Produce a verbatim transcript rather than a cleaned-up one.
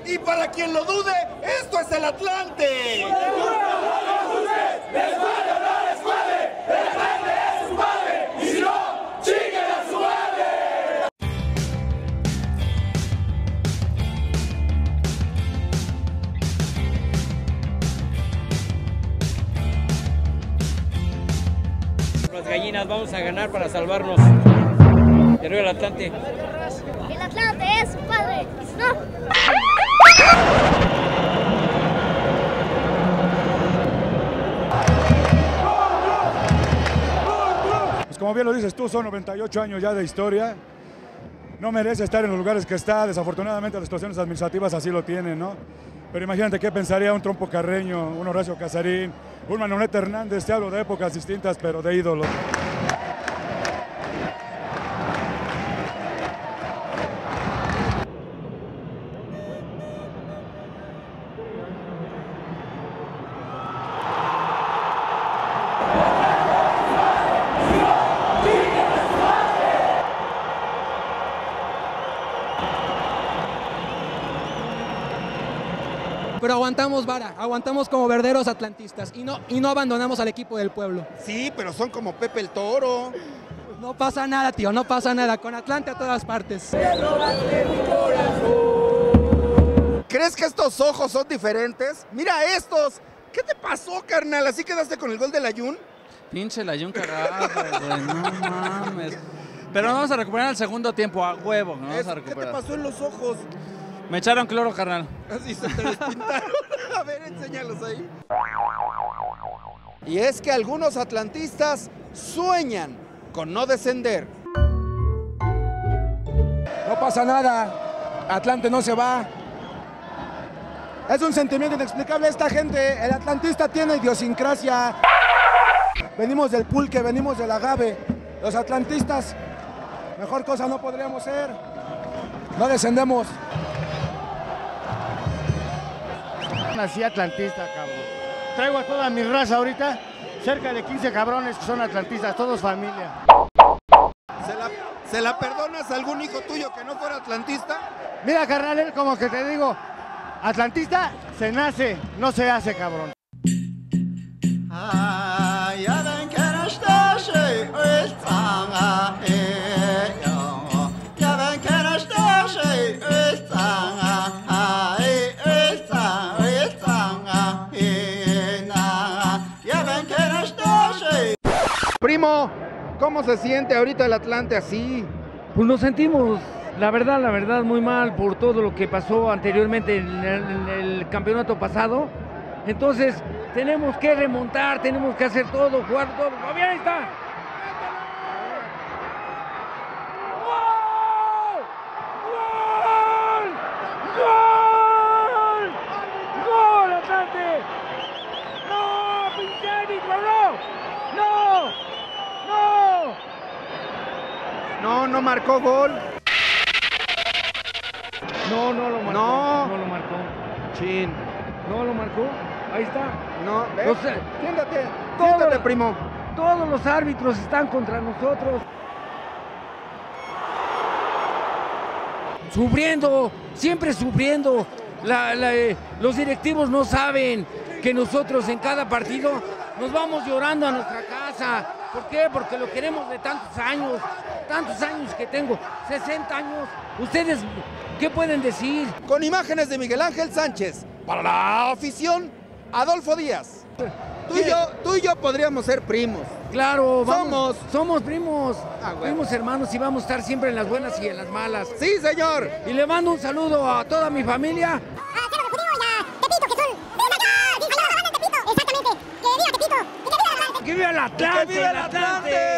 Y para quien lo dude, esto es el Atlante. Las gallinas, vamos a ganar para salvarnos. Y arriba el Atlante. El Atlante es su padre. No. Pues como bien lo dices tú, son noventa y ocho años ya de historia. No merece estar en los lugares que está. Desafortunadamente las situaciones administrativas así lo tienen, ¿no? Pero imagínate qué pensaría un Trompo Carreño, un Horacio Casarín, un Manolete Hernández. Te hablo de épocas distintas, pero de ídolos. Pero aguantamos vara, aguantamos como verdaderos atlantistas y no, y no abandonamos al equipo del pueblo. Sí, pero son como Pepe el Toro. No pasa nada, tío, no pasa nada. Con Atlante a todas partes. ¿Crees que estos ojos son diferentes? Mira estos. ¿Qué te pasó, carnal? ¿Así quedaste con el gol del Ayun? Pinche el Ayun carajo, güey, no mames. Pero vamos a recuperar el segundo tiempo, a huevo, ¿no? Vamos a ¿Qué te recuperar. pasó en los ojos? Me echaron cloro, carnal. Así se te despintaron. A ver, enséñalos ahí. Y es que algunos atlantistas sueñan con no descender. No pasa nada. Atlante no se va. Es un sentimiento inexplicable. Esta gente, el atlantista tiene idiosincrasia. Venimos del pulque, venimos del agave. Los atlantistas, mejor cosa no podríamos ser. No descendemos. Nací atlantista, cabrón. Traigo a toda mi raza ahorita, cerca de quince cabrones que son atlantistas, todos familia. ¿Se la, ¿Se la perdonas a algún hijo tuyo que no fuera atlantista? Mira, carnal, él como que te digo, atlantista se nace, no se hace, cabrón. Primo, ¿cómo se siente ahorita el Atlante así? Pues nos sentimos, la verdad, la verdad, muy mal por todo lo que pasó anteriormente en el, en el campeonato pasado. Entonces, tenemos que remontar, tenemos que hacer todo, jugar todo. ¡Oh, bien, ahí está! ¡Gol! ¡Gol! ¡Gol, Atlante! ¡No, pinche árbitro, no! ¡No! ¡No! No, no marcó gol. No, no lo marcó. No. No lo marcó. Chin. No lo marcó. Ahí está. No, O sea, siéntate, todo- siéntate, primo. Todos los árbitros están contra nosotros. Sufriendo, siempre sufriendo. La- la, eh, los directivos no saben que nosotros en cada partido nos vamos llorando a nuestra casa. ¿Por qué? Porque lo queremos de tantos años, tantos años que tengo, sesenta años. ¿Ustedes qué pueden decir? Con imágenes de Miguel Ángel Sánchez, para la afición, Adolfo Díaz. Tú y yo, tú y yo podríamos ser primos. Claro, vamos, Somos. somos primos, Ah, bueno. primos hermanos y vamos a estar siempre en las buenas y en las malas. Sí, señor. Y le mando un saludo a toda mi familia. ¡Que viva el Atlante! ¡Que viva el Atlante!